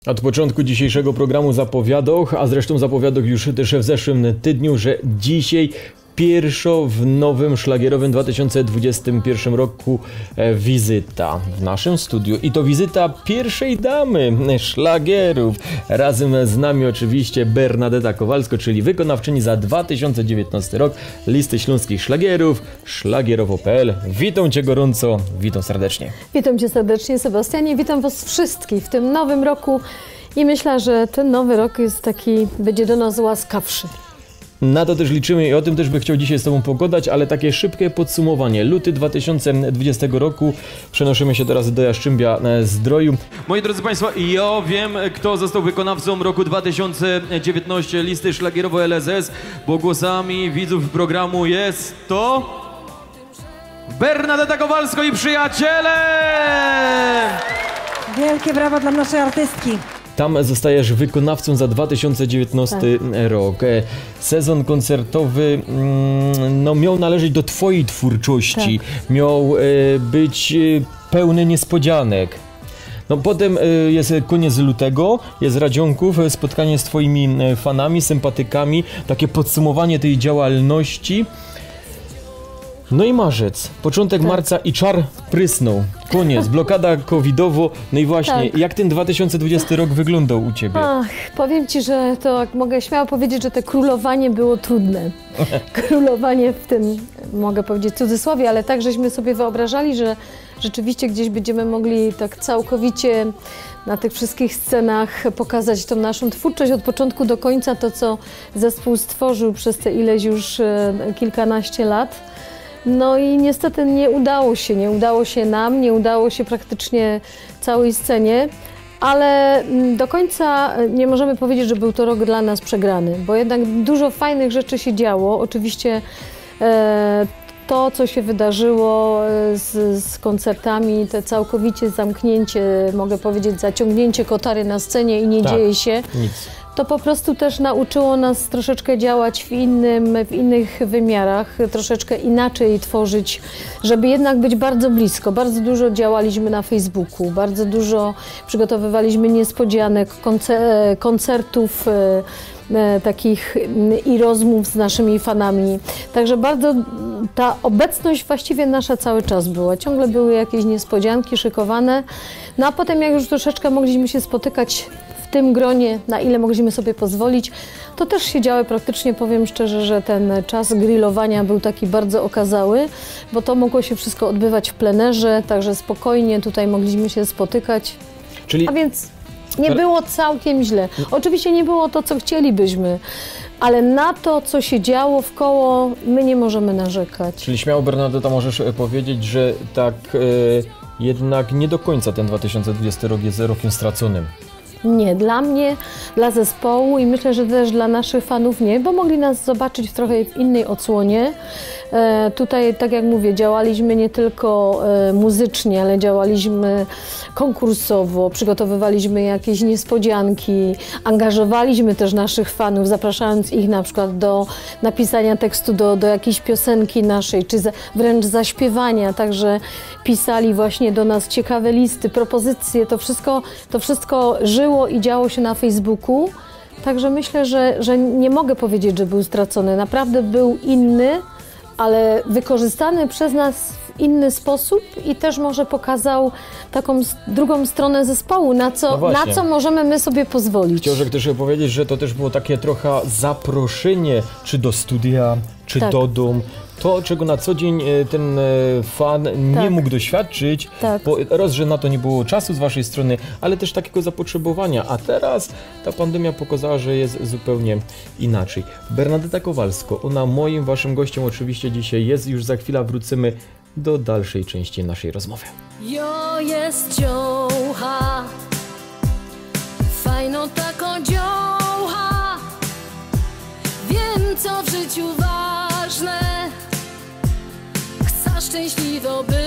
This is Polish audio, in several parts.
Od początku dzisiejszego programu zapowiadał, a zresztą zapowiadał już też w zeszłym tygodniu, że dzisiaj pierwsza w nowym szlagierowym 2021 roku wizyta w naszym studiu. I to wizyta pierwszej damy szlagierów. Razem z nami oczywiście Bernadeta Kowalsko, czyli wykonawczyni za 2019 rok listy śląskich szlagierów, szlagierowo.pl. Witam Cię gorąco, witam serdecznie. Witam Cię serdecznie, Sebastianie, witam Was wszystkich w tym nowym roku i myślę, że ten nowy rok jest taki, będzie do nas łaskawszy. Na to też liczymy i o tym też by chciał dzisiaj z Tobą pogadać, ale takie szybkie podsumowanie. Luty 2020 roku. Przenosimy się teraz do Jastrzębia-Zdroju. Moi drodzy Państwo, ja wiem, kto został wykonawcą roku 2019 listy szlagierowo LSS, bo głosami widzów programu jest to Bernadeta Kowalsko i przyjaciele! Wielkie brawa dla naszej artystki. Tam zostajesz wykonawcą za 2019 rok. Sezon koncertowy no, miał należeć do Twojej twórczości. Miał być pełny niespodzianek. No, potem jest koniec lutego, jest Radzionków, spotkanie z Twoimi fanami, sympatykami, takie podsumowanie tej działalności. No i marzec, początek marca i czar prysnął. Koniec, blokada covidowo. No i właśnie, jak ten 2020 rok wyglądał u Ciebie? Ach, powiem Ci, że to mogę śmiało powiedzieć, że te królowanie było trudne. Królowanie w tym, mogę powiedzieć w cudzysłowie, ale tak, żeśmy sobie wyobrażali, że rzeczywiście gdzieś będziemy mogli tak całkowicie na tych wszystkich scenach pokazać tą naszą twórczość od początku do końca, to co zespół stworzył przez te ileś już kilkanaście lat. No i niestety nie udało się nam, nie udało się praktycznie całej scenie, ale do końca nie możemy powiedzieć, że był to rok dla nas przegrany, bo jednak dużo fajnych rzeczy się działo. Oczywiście to, co się wydarzyło z koncertami, te całkowicie zamknięcie, mogę powiedzieć, zaciągnięcie kotary na scenie i nie dzieje się. Nic. To po prostu też nauczyło nas troszeczkę działać w innych wymiarach, troszeczkę inaczej tworzyć, żeby jednak być bardzo blisko. Bardzo dużo działaliśmy na Facebooku, bardzo dużo przygotowywaliśmy niespodzianek, koncertów takich i rozmów z naszymi fanami. Także bardzo ta obecność właściwie nasza cały czas była. Ciągle były jakieś niespodzianki szykowane. No a potem jak już troszeczkę mogliśmy się spotykać w tym gronie, na ile mogliśmy sobie pozwolić, to też się działy praktycznie, powiem szczerze, że ten czas grillowania był taki bardzo okazały, bo to mogło się wszystko odbywać w plenerze, także spokojnie tutaj mogliśmy się spotykać. Czyli... A więc nie było całkiem źle. Oczywiście nie było to, co chcielibyśmy, ale na to, co się działo wkoło, my nie możemy narzekać. Czyli śmiało, Bernadeta, możesz powiedzieć, że tak jednak nie do końca ten 2020 rok jest rokiem straconym. Nie, dla mnie, dla zespołu i myślę, że też dla naszych fanów nie, bo mogli nas zobaczyć w trochę innej odsłonie. Tutaj, tak jak mówię, działaliśmy nie tylko muzycznie, ale działaliśmy konkursowo, przygotowywaliśmy jakieś niespodzianki, angażowaliśmy też naszych fanów, zapraszając ich na przykład do napisania tekstu do jakiejś piosenki naszej, czy wręcz zaśpiewania, także pisali właśnie do nas ciekawe listy, propozycje, to wszystko żyło i działo się na Facebooku, także myślę, że nie mogę powiedzieć, że był stracony, naprawdę był inny, ale wykorzystany przez nas w inny sposób i też może pokazał taką drugą stronę zespołu, na co możemy my sobie pozwolić. Chciałbym też powiedzieć, że to też było takie trochę zaproszenie, czy do studia, czy do domu. To, czego na co dzień ten fan nie mógł doświadczyć, bo raz, że na to nie było czasu z Waszej strony, ale też takiego zapotrzebowania, a teraz ta pandemia pokazała, że jest zupełnie inaczej. Bernadeta Kowalsko, ona moim Waszym gościem oczywiście dzisiaj jest, już za chwilę wrócimy do dalszej części naszej rozmowy. Jo jest dziołcha, fajną taką dziołcha, wiem co w życiu ważne, chcę szczęśliwo być.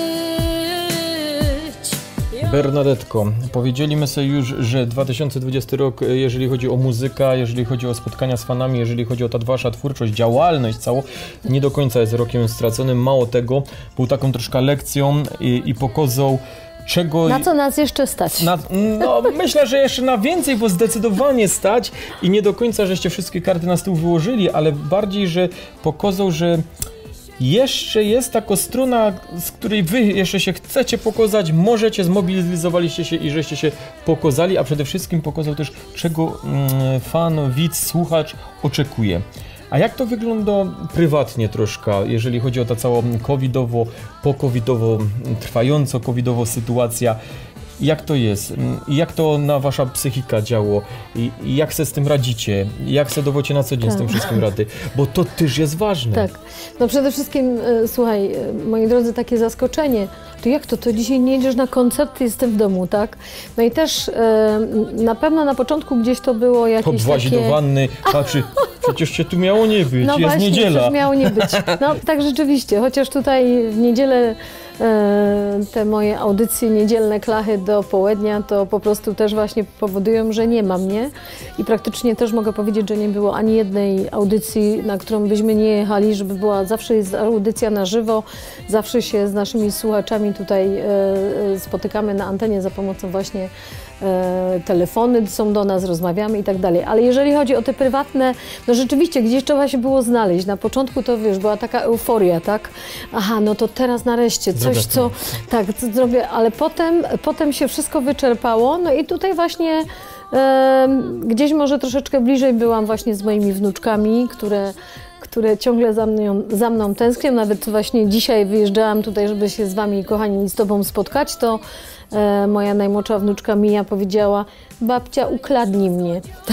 Bernadetko, powiedzieliśmy sobie już, że 2020 rok, jeżeli chodzi o muzykę, jeżeli chodzi o spotkania z fanami, jeżeli chodzi o ta Wasza twórczość, działalność całą, nie do końca jest rokiem straconym. Mało tego, był taką troszkę lekcją i pokazał, czego... Na co nas jeszcze stać? No, myślę, że jeszcze na więcej, bo zdecydowanie stać i nie do końca, żeście wszystkie karty na stół wyłożyli, ale bardziej, że pokazał, że jeszcze jest taka strona, z której wy jeszcze się chcecie pokazać, możecie, zmobilizowaliście się i żeście się pokazali, a przede wszystkim pokazał też, czego fan, widz, słuchacz oczekuje. A jak to wygląda prywatnie troszkę, jeżeli chodzi o ta cała covidowo, po-covidowo, trwająco covidowo sytuacja? Jak to jest? Jak to na wasza psychika działo? I jak se z tym radzicie? Jak se dowocie na co dzień z tym wszystkim rady? Bo to też jest ważne. Tak. No przede wszystkim, słuchaj, moi drodzy, takie zaskoczenie. To jak to? To dzisiaj nie jedziesz na koncert, ty jestem w domu, tak? No i też na pewno na początku gdzieś to było jakieś Hop, włazi takie... do wanny, patrzy, przecież się tu miało nie być, No jest właśnie, niedziela. przecież miało nie być. No tak rzeczywiście, chociaż tutaj w niedzielę te moje audycje niedzielne klachy do południa to po prostu też właśnie powodują, że nie ma mnie i praktycznie też mogę powiedzieć, że nie było ani jednej audycji, na którą byśmy nie jechali, żeby była, zawsze jest audycja na żywo, zawsze się z naszymi słuchaczami tutaj spotykamy na antenie za pomocą właśnie telefony są do nas, rozmawiamy i tak dalej. Ale jeżeli chodzi o te prywatne, no rzeczywiście gdzieś trzeba się było znaleźć. Na początku to wiesz, była taka euforia, tak? Aha, no to teraz nareszcie coś, co zrobię, ale potem się wszystko wyczerpało. No i tutaj właśnie gdzieś może troszeczkę bliżej byłam właśnie z moimi wnuczkami, które ciągle za mną tęsknią. Nawet właśnie dzisiaj wyjeżdżałam tutaj, żeby się z wami, kochani, z tobą spotkać, to moja najmłodsza wnuczka Mija powiedziała: babcia, ukradnij mnie. Tak.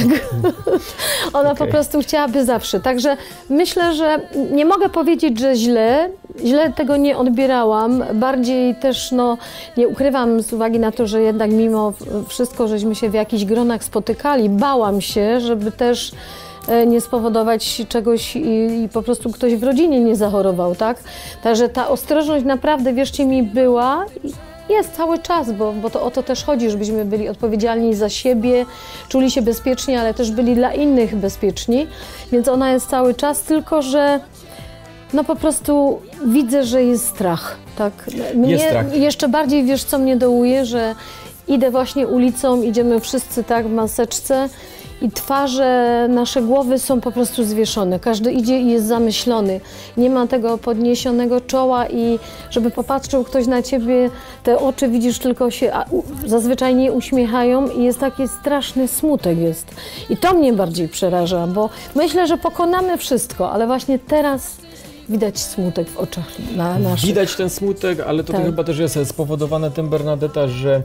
Ona po prostu chciałaby zawsze. Także myślę, że nie mogę powiedzieć, że źle tego nie odbierałam. Bardziej też, no, nie ukrywam, z uwagi na to, że jednak mimo wszystko, żeśmy się w jakichś gronach spotykali, bałam się, żeby też nie spowodować czegoś i po prostu ktoś w rodzinie nie zachorował, tak? Także ta ostrożność naprawdę, wierzcie mi, była. Jest cały czas, bo to o to też chodzi, żebyśmy byli odpowiedzialni za siebie, czuli się bezpieczni, ale też byli dla innych bezpieczni, więc ona jest cały czas, tylko że no po prostu widzę, że jest strach, tak? Jest strach. Jeszcze bardziej, wiesz, co mnie dołuje, że idę właśnie ulicą, idziemy wszyscy tak w maseczce i twarze, nasze głowy są po prostu zwieszone. Każdy idzie i jest zamyślony. Nie ma tego podniesionego czoła i żeby popatrzył ktoś na ciebie, te oczy widzisz tylko się zazwyczaj nie uśmiechają i jest taki straszny smutek jest. I to mnie bardziej przeraża, bo myślę, że pokonamy wszystko, ale właśnie teraz widać smutek w oczach naszych. Widać ten smutek, ale to chyba też jest spowodowane tym, Bernadetta, że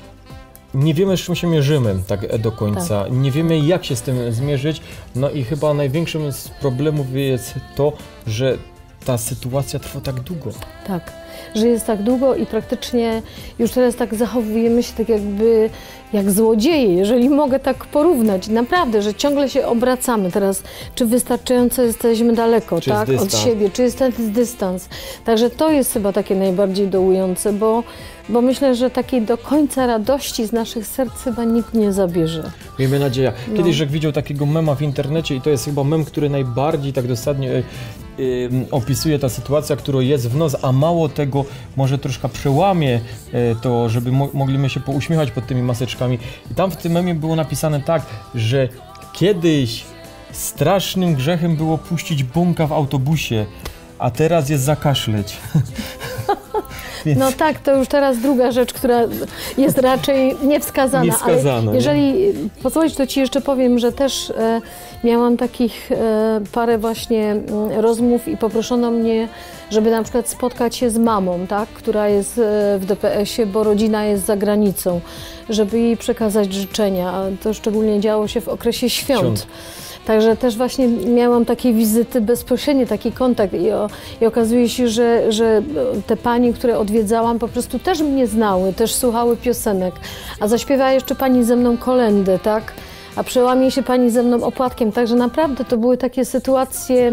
nie wiemy, z czym się mierzymy tak do końca. Tak. Nie wiemy, jak się z tym zmierzyć. No i chyba największym z problemów jest to, że ta sytuacja trwa tak długo. Tak, że jest tak długo i praktycznie już teraz tak zachowujemy się tak jakby jak złodzieje, jeżeli mogę tak porównać. Naprawdę, że ciągle się obracamy teraz, czy wystarczająco jesteśmy daleko, tak, od siebie, czy jest ten dystans. Także to jest chyba takie najbardziej dołujące, bo myślę, że takiej do końca radości z naszych serc chyba nikt nie zabierze. Miejmy nadzieję. Kiedyś Żak widział takiego mema w internecie i to jest chyba mem, który najbardziej tak dosadnie opisuje ta sytuacja, która jest w nos, a mało tego, może troszkę przełamie to, żeby mogliśmy się pouśmiechać pod tymi maseczkami. I tam w tym memie było napisane tak, że kiedyś strasznym grzechem było puścić bąka w autobusie, a teraz jest zakaszleć. No tak, to już teraz druga rzecz, która jest raczej niewskazana. Ale jeżeli pozwolisz, to ci jeszcze powiem, że też miałam takich parę właśnie rozmów i poproszono mnie, żeby na przykład spotkać się z mamą, tak, która jest w DPS-ie, bo rodzina jest za granicą, żeby jej przekazać życzenia. A to szczególnie działo się w okresie świąt. Także też właśnie miałam takie wizyty bezpośrednie, taki kontakt i okazuje się, że te panie, które odwiedzałam, po prostu też mnie znały, też słuchały piosenek. A zaśpiewała jeszcze pani ze mną kolędę, tak? A przełamie się pani ze mną opłatkiem. Także naprawdę to były takie sytuacje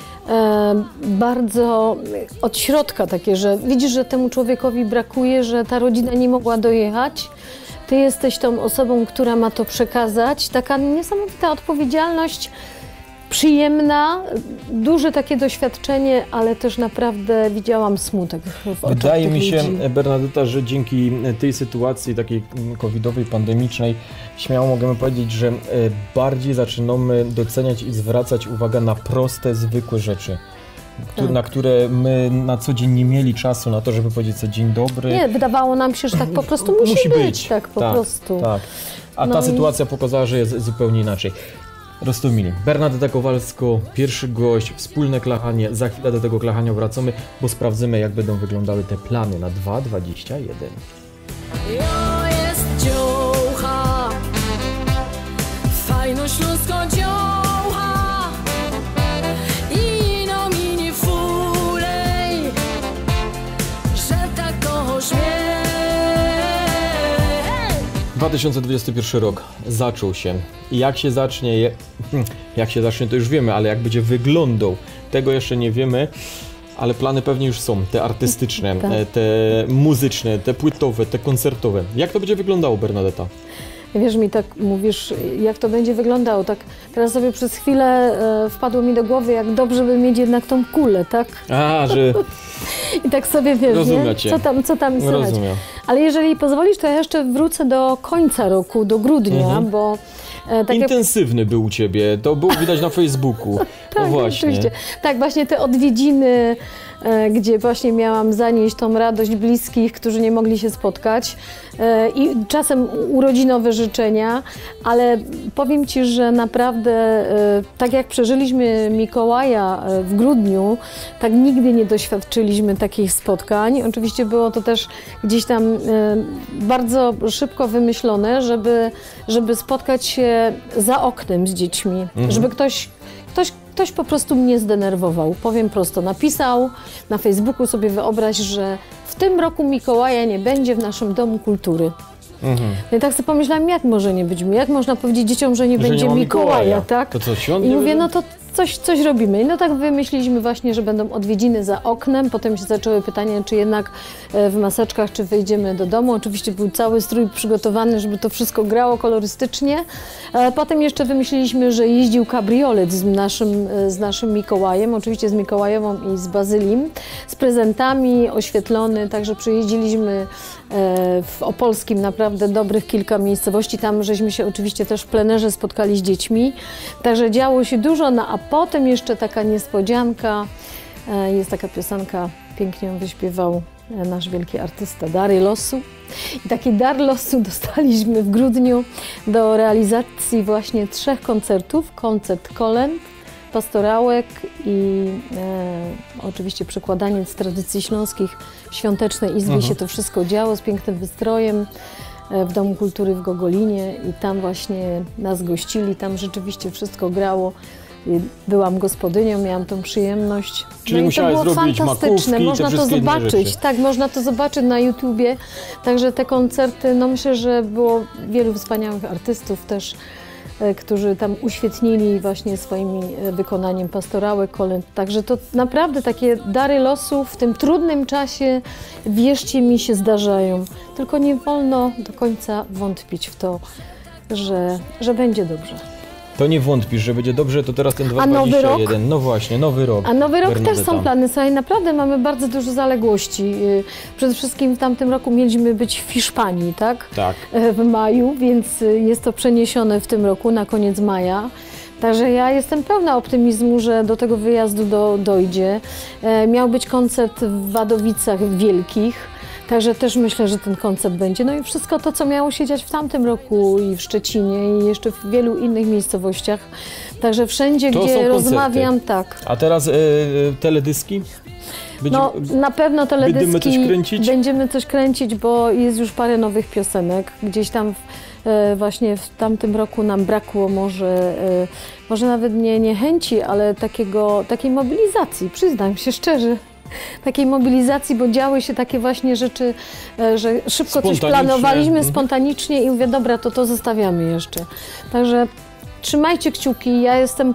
bardzo od środka takie, że widzisz, że temu człowiekowi brakuje, że ta rodzina nie mogła dojechać. Ty jesteś tą osobą, która ma to przekazać. Taka niesamowita odpowiedzialność przyjemna, duże takie doświadczenie, ale też naprawdę widziałam smutek w oczach Wydaje tych mi się, ludzi. Bernadetta, że dzięki tej sytuacji takiej covidowej, pandemicznej, śmiało możemy powiedzieć, że bardziej zaczynamy doceniać i zwracać uwagę na proste, zwykłe rzeczy. Na które my na co dzień nie mieli czasu na to, żeby powiedzieć sobie dzień dobry. Nie, wydawało nam się, że tak po prostu musi być. Tak po prostu. Tak. A ta sytuacja pokazała, że jest zupełnie inaczej. Rostomili, Bernadetta Kowalsko, pierwszy gość, wspólne klachanie. Za chwilę do tego klachania wracamy, bo sprawdzimy, jak będą wyglądały te plany na 2021. Jo jest dziołcha, fajno śląsko dziołcha, ino mi nie fulej, że tak kochasz mnie. 2021 rok zaczął się. I jak się zacznie, to już wiemy, ale jak będzie wyglądał, tego jeszcze nie wiemy, ale plany pewnie już są, te artystyczne, Tak. te muzyczne, te płytowe, te koncertowe. Jak to będzie wyglądało, Bernadetta? Wiesz, mi tak mówisz, jak to będzie wyglądało. Tak teraz sobie przez chwilę wpadło mi do głowy, jak dobrze by mieć jednak tą kulę, tak? A, że I tak sobie wiesz, Rozumiem nie? cię. Co tam słychać. rozumiem. Ale jeżeli pozwolisz, to ja jeszcze wrócę do końca roku, do grudnia, bo tak jak Intensywny był u Ciebie, to było widać na Facebooku. Tak, No właśnie. oczywiście. Tak, właśnie te odwiedziny, gdzie właśnie miałam zanieść tą radość bliskich, którzy nie mogli się spotkać i czasem urodzinowe życzenia, ale powiem Ci, że naprawdę tak jak przeżyliśmy Mikołaja w grudniu, tak nigdy nie doświadczyliśmy takich spotkań. Oczywiście było to też gdzieś tam bardzo szybko wymyślone, żeby spotkać się za oknem z dziećmi, żeby ktoś po prostu mnie zdenerwował. Powiem prosto, napisał na Facebooku, sobie wyobraź, że w tym roku Mikołaja nie będzie w naszym domu kultury. Ja tak sobie pomyślałam, jak może nie być, jak można powiedzieć dzieciom, że nie będzie ma Mikołaja, tak? To co, świąt I nie mówię, będzie? no to coś robimy. No tak wymyśliliśmy właśnie, że będą odwiedziny za oknem. Potem się zaczęły pytania, czy jednak w maseczkach, czy wyjdziemy do domu. Oczywiście był cały strój przygotowany, żeby to wszystko grało kolorystycznie. Potem jeszcze wymyśliliśmy, że jeździł kabriolet z naszym Mikołajem, oczywiście z Mikołajową i z Bazylim, z prezentami, oświetlony, także przyjeździliśmy w Opolskim naprawdę dobrych kilka miejscowości. Tam żeśmy się oczywiście też w plenerze spotkali z dziećmi. Także działo się dużo, no a potem jeszcze taka niespodzianka. Jest taka piosenka, pięknie ją wyśpiewał nasz wielki artysta Dary Losu. I taki dar losu dostaliśmy w grudniu do realizacji właśnie 3 koncertów. Koncert kolęd, pastorałek i oczywiście przekładaniec tradycji śląskich w Świątecznej Izbie się to wszystko działo z pięknym wystrojem w Domu Kultury w Gogolinie i tam właśnie nas gościli, tam rzeczywiście wszystko grało. Byłam gospodynią, miałam tą przyjemność. Czyli no i to musiałaś było zrobić fantastyczne, makówki i te można to wszystkie inne zobaczyć. rzeczy. Tak, można to zobaczyć na YouTubie. Także te koncerty, no myślę, że było wielu wspaniałych artystów też, którzy tam uświetnili właśnie swoim wykonaniem pastorałek, kolęd. Także to naprawdę takie dary losu w tym trudnym czasie, wierzcie mi, się zdarzają. Tylko nie wolno do końca wątpić w to, że będzie dobrze. To nie wątpisz, że będzie dobrze, to teraz ten A nowy 2021. rok? No właśnie, nowy rok. A nowy rok Bernadetta. też są plany. Słuchaj, naprawdę mamy bardzo dużo zaległości. Przede wszystkim w tamtym roku mieliśmy być w Hiszpanii, tak? Tak. W maju, więc jest to przeniesione w tym roku na koniec maja. Także ja jestem pełna optymizmu, że do tego wyjazdu dojdzie. Miał być koncert w Wadowicach Wielkich. Także też myślę, że ten koncert będzie. No i wszystko to, co miało się dziać w tamtym roku i w Szczecinie i jeszcze w wielu innych miejscowościach. Także wszędzie, To są gdzie koncerty. rozmawiam, tak. A teraz teledyski? No na pewno teledyski Będziemy coś kręcić? Będziemy coś kręcić, bo jest już parę nowych piosenek. Gdzieś tam właśnie w tamtym roku nam brakło może nawet nie chęci, ale takiej mobilizacji, przyznam się szczerze. Takiej mobilizacji, bo działy się takie właśnie rzeczy, że szybko coś planowaliśmy spontanicznie i mówię, dobra, to zostawiamy jeszcze. Także trzymajcie kciuki, ja jestem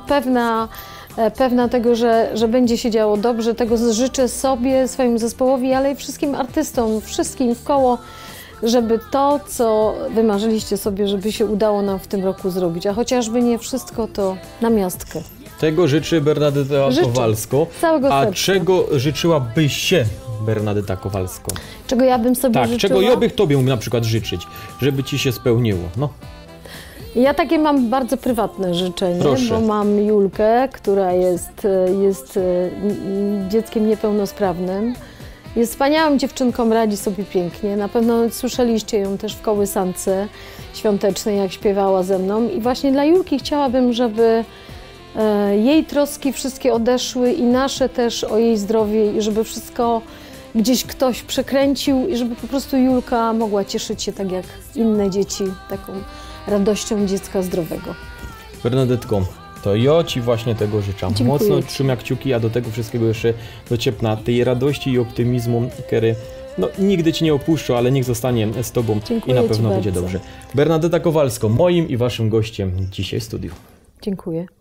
pewna tego, że będzie się działo dobrze, tego życzę sobie, swojemu zespołowi, ale i wszystkim artystom, wszystkim w koło, żeby to, co wymarzyliście sobie, żeby się udało nam w tym roku zrobić, a chociażby nie wszystko, to na miastkę. Tego życzy Bernadeta Życzę. Kowalsko. Z całego A serca. czego życzyłabyś się, Bernadeta Kowalsko? Czego ja bym sobie Tak, życzyła? czego ja bych tobie mógł na przykład życzyć, żeby ci się spełniło? No. Ja takie bardzo prywatne życzenie, Proszę. bo mam Julkę, która jest dzieckiem niepełnosprawnym. Jest wspaniałą dziewczynką, radzi sobie pięknie. Na pewno słyszeliście ją też w kołysance świątecznej, jak śpiewała ze mną. I właśnie dla Julki chciałabym, żeby jej troski wszystkie odeszły i nasze też o jej zdrowie i żeby wszystko gdzieś ktoś przekręcił i żeby po prostu Julka mogła cieszyć się tak jak inne dzieci, taką radością dziecka zdrowego. Bernadetko, to ja ci właśnie tego życzę. Dziękuję Mocno ci. trzymam kciuki, a do tego wszystkiego jeszcze dociepna tej radości i optymizmu, który no, nigdy ci nie opuszczę, ale niech zostanie z tobą Dziękuję i na ci pewno będzie bardzo. dobrze. Bernadeta Kowalsko, moim i waszym gościem dzisiaj w studiu. Dziękuję.